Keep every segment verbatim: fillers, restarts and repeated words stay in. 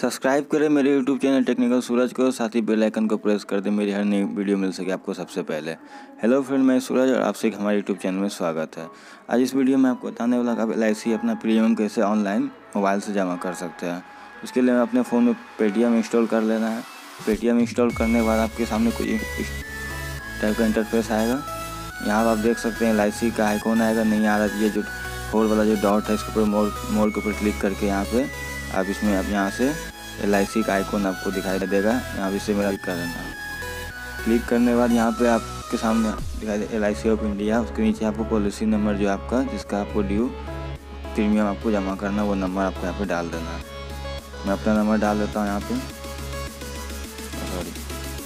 Subscribe करें मेरे YouTube channel technical Suraj को, साथ ही बेल आइकन को प्रेस कर दें, मेरी हर नई वीडियो मिल सके आपको सबसे पहले। हेलो फ्रेंड, मैं सूरज और आपसे हमारे यूट्यूब चैनल में स्वागत है। आज इस वीडियो में आपको बताने वाला आप एल आई सी अपना प्रीमियम कैसे ऑनलाइन मोबाइल से जमा कर सकते हैं। उसके लिए अपने फ़ोन में पेटीएम इंस्टॉल कर लेना है। पेटीएम इंस्टॉल करने के बाद आपके सामने कुछ इस टाइप का इंटरफेस आएगा। यहाँ आप देख सकते हैं एल आई सी का आइकॉन आएगा, नहीं आ रहा। ये जो फोर वाला जो डॉट है इसके ऊपर मोर मोर के ऊपर क्लिक करके यहाँ पे आप इसमें अब यहाँ से एल आई सी का आइकॉन आपको दिखाई देगा। यहाँ पे से मेरा क्लिक कर देना। क्लिक करने के बाद यहाँ पे आपके सामने दिखाई दे L I C of India. उसके नीचे आपको पॉलिसी नंबर जो आपका जिसका आपको ड्यू प्रीमियम आपको जमा करना, वो नंबर आपको यहाँ पे डाल देना है। मैं अपना नंबर डाल देता हूँ यहाँ पे। सॉरी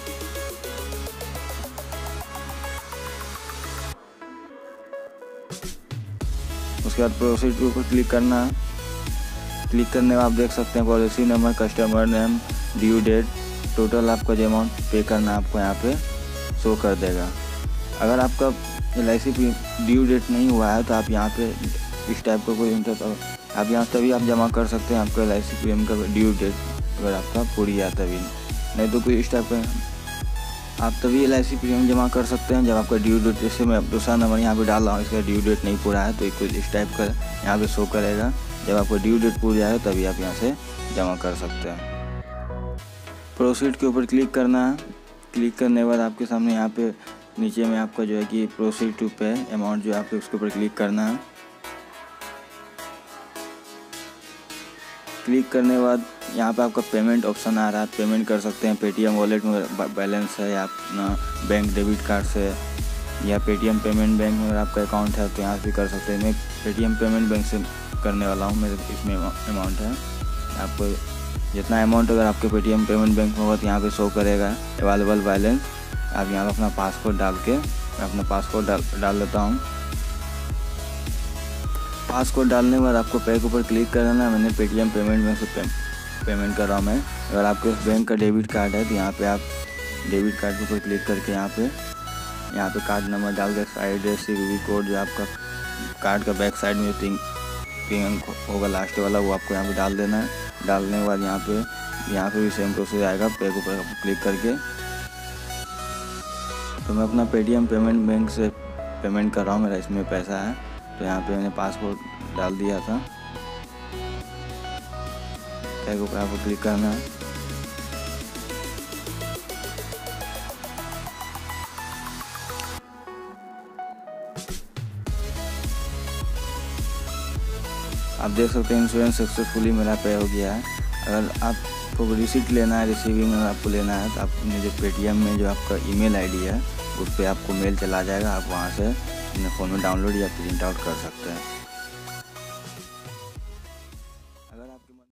उसके बाद प्रोसीड के ऊपर क्लिक करना है। क्लिक करने में आप देख सकते हैं policy number, customer name, due date, total आपका जो अमाउंट पे करना आपको यहाँ पे शो कर देगा। अगर आपका L I C due date नहीं हुआ है तो आप यहाँ पे इस टाइप का कोई इंटर आप यहाँ तभी आप जमा कर सकते हैं आपका एल आई सी प्रीमियम का ड्यू डेट अगर आपका पूरी है तभी, नहीं तो कोई इस टाइप का आप तभी एल आई सी प्रीमियम जमा कर सकते हैं जब आपका ड्यू डेट। जैसे मैं दूसरा नंबर यहाँ पे डाल रहा हूँ, इसका ड्यू डेट नहीं पूरा है तो कुछ इस टाइप का यहाँ पे शो करेगा। जब आपको ड्यू डेट पूरी आए तभी आप यहाँ से जमा कर सकते हैं। प्रोसीड के ऊपर क्लिक करना है। क्लिक करने के बाद आपके सामने यहाँ पे नीचे में आपका जो है कि प्रोसीड टू पे अमाउंट जो है आपको उसके ऊपर क्लिक करना है। क्लिक करने के बाद यहाँ पे आपका पेमेंट ऑप्शन आ रहा है, पेमेंट कर सकते हैं। पेटीएम वॉलेट में बैलेंस है या अपना बैंक डेबिट कार्ड से या पेटीएम पेमेंट बैंक में अगर आपका अकाउंट है तो यहाँ से कर सकते हैं। मैं पेटीएम पेमेंट बैंक से करने वाला हूँ, मेरे इसमें अमाउंट है। आपको जितना अमाउंट अगर आपके पेटीएम पेमेंट बैंक में होगा तो यहाँ पे शो करेगा अवेलेबल बैलेंस। आप यहाँ पे अपना पासवर्ड डाल के मैं अपना पासवर्ड डाल डाल देता हूँ। पासवर्ड डालने के बाद आपको पे के ऊपर क्लिक कर देना। मैंने पेटीएम पेमेंट बैंक से पे, पेमेंट कर रहा हूँ मैं। अगर आपके बैंक का डेबिट कार्ड है तो यहाँ पे आप डेबिट कार्ड के ऊपर क्लिक करके यहाँ पे यहाँ पे कार्ड नंबर डाल के expiry date, C V V code जो आपका कार्ड का बैक साइड में तीन तीन अंक होगा लास्ट वाला, वो आपको यहाँ पे डाल देना है। डालने के बाद यहाँ पे यहाँ पे भी सेम प्रोसेस आएगा, पे के ऊपर क्लिक करके। तो मैं अपना पेटीएम पेमेंट बैंक से पेमेंट कर रहा हूँ, मेरा इसमें पैसा है तो यहाँ पे मैंने पासवर्ड डाल दिया था। पे के ऊपर आपको क्लिक करना है। आप देख सकते हैं इंश्योरेंस सक्सेसफुली मेरा पे हो गया है। अगर आपको रिसीट लेना है, रिसीविंग अगर आपको लेना है तो आपने जो पेटीएम में जो आपका ईमेल आईडी है उस पर आपको मेल चला जाएगा। आप वहां से अपने फ़ोन में डाउनलोड या प्रिंट आउट कर सकते हैं।